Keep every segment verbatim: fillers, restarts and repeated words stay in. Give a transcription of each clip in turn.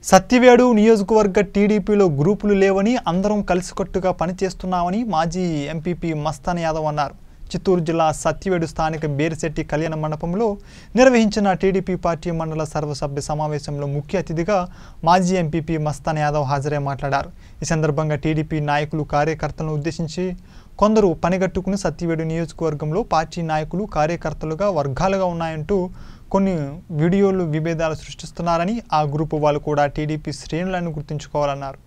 సత్యవేడు నియోజకవర్గ టీడీపీలో గ్రూపులు లేవని అందరం కలిసికట్టుగా పనిచేస్తున్నామని మాజీ ఎంపీపీ మస్తాన్ యాదవ్ అన్నారు. చిత్తూరు జిల్లా సత్యవేడు స్థానిక బేరిశెట్టి కళ్యాణ మండపంలో నిర్వహించిన టీడీపీ పార్టీ మండల సర్వసభ్య సమావేశంలో ముఖ్య అతిథిగా మాజీ ఎంపీపీ మస్తాన్ యాదవ్ హాజరై మాట్లాడారు. ఈ సందర్భంగా టీడీపీ నాయకులు కార్యకర్తలను ఉద్దేశించి కొందరు పనిగట్టుకుని సత్యవేడు నియోజకవర్గంలో పార్టీ నాయకులు కార్యకర్తలుగా వర్గాలుగా ఉన్నాయంటూ కొన్ని వీడియోలు విభేదాలు సృష్టిస్తున్నారని ఆ గ్రూపు వాళ్ళు కూడా టీడీపీ శ్రేణులను గుర్తుంచుకోవాలన్నారు.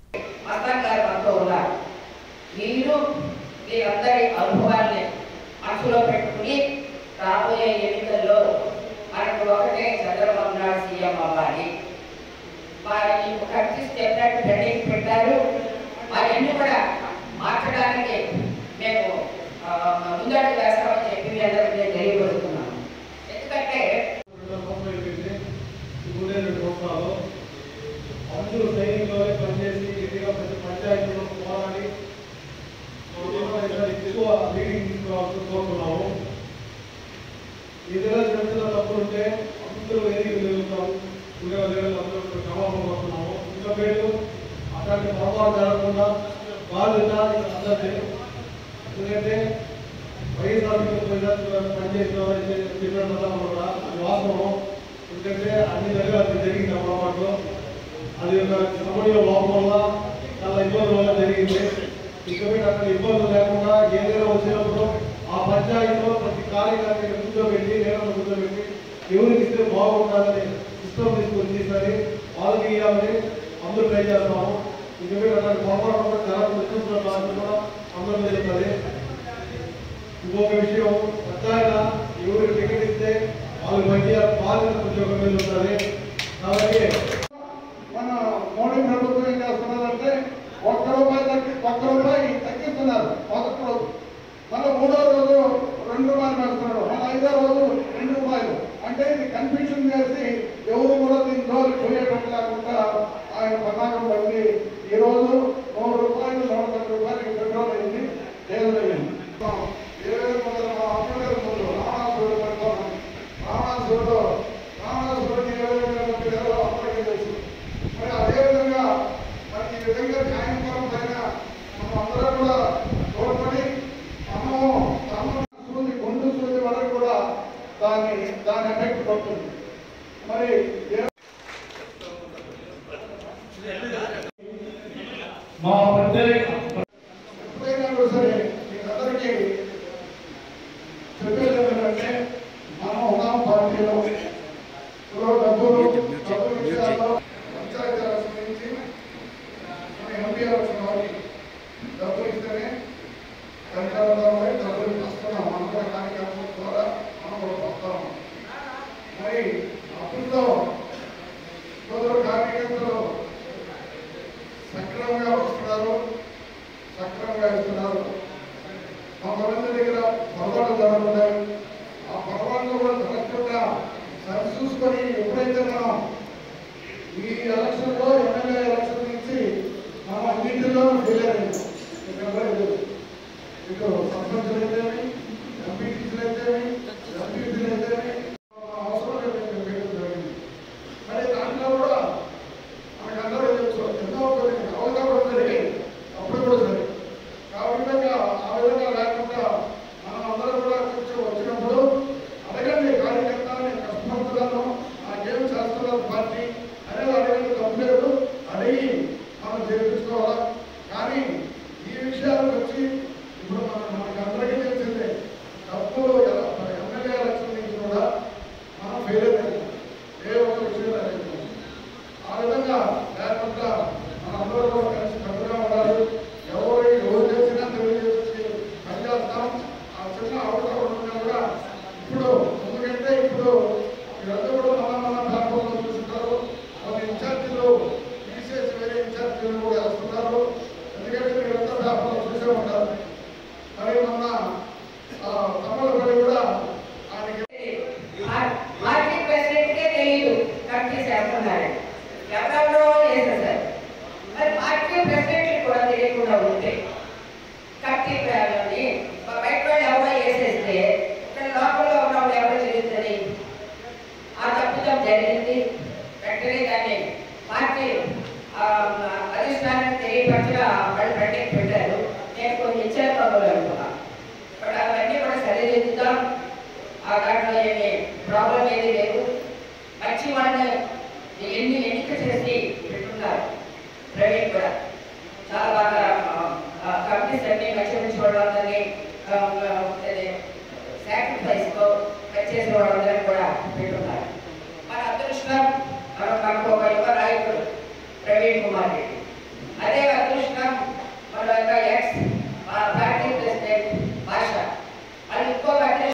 మనసులో పెట్టుకుని రాబోయే ఎన్నికల్లో మనకు ఒకటే చంద్రబాబు నాయుడు సీఎం అవ్వాలి. వారిని ఖర్చు చెప్పినట్టు పెండింగ్ పెట్టారు. అవన్నీ కూడా మార్చడానికి మేము ముందడుగు వేస్తామని చెప్పి మీ అందరికీ నేను తెలియజేస్తున్నాను. ఎందుకంటే అందరూ సైనికులు పనిచేసి ఇదిగా ప్రతి పంచాయతీలో పోరాడి ఎక్కువ లీడింగ్ తీసుకోవాల్సి కోరుతున్నాము. ఏదైనా చెప్తున్న తప్పులు ఉంటే అందరూ వేదికలు వెళ్తాం ఉద్యోగాలు అందరూ క్షమాపణ కోరుతున్నాము. ఇంకా పేరు అట్లాంటి పొరపాటు జరగకుండా బాధ్యత అందరిది. ఎందుకంటే వైఎస్ఆర్సీపీ పనిచేసిన చెప్పిన కూడా అది వాస్తవం. ఎందుకంటే అన్ని జరగాలి జరిగింది ఆ పొరపాటు. అది ఒక సమయంలో లోపం వల్ల చాలా ఇబ్బందుల వల్ల జరిగింది. ఇకపై అక్కడ ఇబ్బందులు లేకుండా ఏదైనా వచ్చినప్పుడు ఆ పంచాయతీలో ప్రతి కార్యక్రమాన్ని కూర్చోబెట్టి నేలను కూర్చోబెట్టి ఎవరికి ఇస్తే బాగుంటుందని సిస్టమ్ తీసుకొని తీసారి వాళ్ళకి ఇవ్వాలని అందరూ ట్రై చేస్తాము. ఇకపై అట్లాంటి పొరపాటు జరగకుండా చూస్తున్న బాధ్యత కూడా అందరూ జరుగుతుంది. ఇంకొక విషయం పెద్ద ఎవరికి టికెట్ ఇస్తే వాళ్ళకి మంచి బాధ్యత ఉద్యోగం మీద ఉంటుంది. కాబట్టి మన మోడీ ప్రభుత్వం ఏం చేస్తున్నారంటే ఒక్క రూపాయి తగ్గి ఒక్క రూపాయి తగ్గిస్తున్నారు మొదటి రోజు, మళ్ళీ మూడో రోజు రెండు రూపాయలు పెడుతున్నారు, మళ్ళీ ఐదో రోజు రెండు రూపాయలు. అంటే ఇది కన్ఫ్యూషన్ చేసి ఎవరు కూడా దీని రోజు పోయేటట్టు లేకుండా ఆయన పన్నాగం బట్టి ఈరోజు నూరు రూపాయలు నూట పది రూపాయలకి పెట్రోల్ అయింది, డీజిల్ అయింది. ఇరవై ముందు అప్పటి ముందు రావణాసురుడు పెడతాం. రావణాసురుడు రావణాసురుడిని ఇరవై వేల అప్పటికే తెలుసు. మరి అదేవిధంగా మరి ఈ విధంగా న్యాయపరం పైన మనం అందరం కూడా తోడ్పడి మనము సూది గుండు సూది వరకు కూడా దాని దాని ఎఫెక్ట్ పడుతుంది. మరి మా ప్రత్యేక ఎప్పుడైనా కూడా సరే మీకందరికీ చెప్పేది ఏంటంటే మనం ఉన్నాం పార్టీలో డబ్బులు డబ్బులు విషయాల్లో పంచాయతీ ఎలక్షన్ నుంచి మన ఎంపీ ఎలక్షన్ వరకు డబ్బులు ఇస్తేనే అధికారంలో డబ్బులు వస్తున్నాం. మనం కూడా కార్యక్రమం ద్వారా మనం కూడా వస్తాం. మరి అప్పుల్లో కొందరు కార్యకర్తలు సక్రమంగా వస్తున్నారు, సక్రమంగా ఇస్తున్నారు. కొంతమంది దగ్గర పొరపాటు జరుగుతున్నాయి. ఆ పొరపాట్లు కూడా జరగకుండా సరి చూసుకొని ఎప్పుడైతే మనం ఈ ఎలక్షన్లో ఎమ్మెల్యే ఎలక్షన్ నుంచి మనం అన్నింటిలో ఫెయిల్ అయ్యాము. ఇటు సర్పంచులు అయితేమి, ఎంపీటీసీలు అయితేమి, ఎంపీసీలు అయితేమి అవసరం లేదు జరిగింది. మరి దాంట్లో కూడా మనకు అందరూ తెలుసు ఎన్నో కొన్ని అవగాహన జరిగాయి, అప్పుడు కూడా సరే. ఆ విధంగా ఆ విధంగా లేకుండా మనం అందరూ కూడా కూర్చో వచ్చినప్పుడు అడగండి కార్యకర్త నేను కష్టపడుతున్నాను, నాకేం చేస్తున్నారు పార్టీ అనేది అడగండి, తప్పు లేదు. అడిగి మనం చేయించుకోవాలా. కానీ ఈ విషయాలకు వచ్చి ఇప్పుడు మన మనకి అందరికీ తెలిసిందే డబ్బులు ఎమ్మెల్యే ఎలక్షన్ నుంచి కూడా మనం ఫెయిల్ అవుతాం. ఏ ఒక్క విషయం లేదు. ఆ విధంగా లేకుండా మన అందరూ కూడా కలిసి కట్టుగా ఉండాలి. ఎవరు ఎవరు చేసినా తెలియజేసి పనిచేస్తాం. ఆ చిన్న అవసరం ఉన్నా కూడా ఇప్పుడు ఎందుకంటే ఇప్పుడు మీరంతా కూడా మన మన ప్లాట్ఫామ్లో చూస్తున్నారు. కొన్ని ఇన్ఛార్జీలు తీసేసి వేరే ఇన్ఛార్జీలు కూడా వేస్తున్నారు. ఎందుకంటే మీరంతా ప్లాట్ఫామ్లో చూసే ఉంటారు. మరి మొన్న తమ్మలపల్లి కూడా ఆయనకి పార్టీ ప్రెసిడెంట్కే తెలియదు ఖర్చు చేస్తున్నారు, ఎవరెవరో చేసేసారు. మరి పార్టీ ప్రెసిడెంట్లు కూడా తెలియకుండా ఉంటే కట్టి బయట వాళ్ళు ఎవరో వేసేస్తే ఇక్కడ లోపల ఉన్నప్పుడు ఎవరో తెలుస్తుంది. ఆ తప్పిదం జరిగింది. వెంటనే దాన్ని పార్టీ అధిష్టానానికి తెలియపరచగా వాళ్ళు పెండింగ్ పెట్టారు. నేను కొన్ని ఇచ్చారు పనులు అనుకున్నాను. బట్ అవన్నీ కూడా సరిదిద్దుతాం. ఆ దాంట్లో ఏమి ప్రాబ్లం ఏది లేదు. మంచి వాళ్ళని ఎన్ని ఎన్నిక చేసి పెట్టున్నారు. ప్రైవేట్ కూడా చాలా బాగా కంపెనీస్ అన్ని మంచి మంచి వాళ్ళందరినీ సాక్రిఫైస్తో చేసిన వాళ్ళందరినీ కూడా పెట్టున్నారు. మన అదృష్టం మనకు ఒక యువ నాయకుడు ప్రవీణ్ కుమార్ రెడ్డి. అదే